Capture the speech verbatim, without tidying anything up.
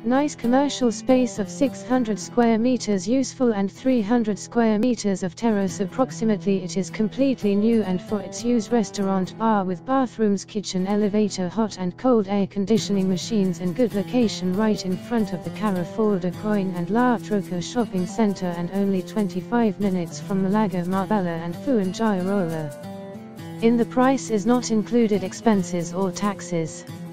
Nice commercial space of six hundred square meters useful and three hundred square meters of terrace approximately. It is completely new and for its use restaurant bar with bathrooms, kitchen, elevator, hot and cold air conditioning machines, and good location right in front of the Carrefour de Coín and La Trocha shopping center, and only twenty-five minutes from Malaga, Marbella and Fuengirola. In the price is not included expenses or taxes.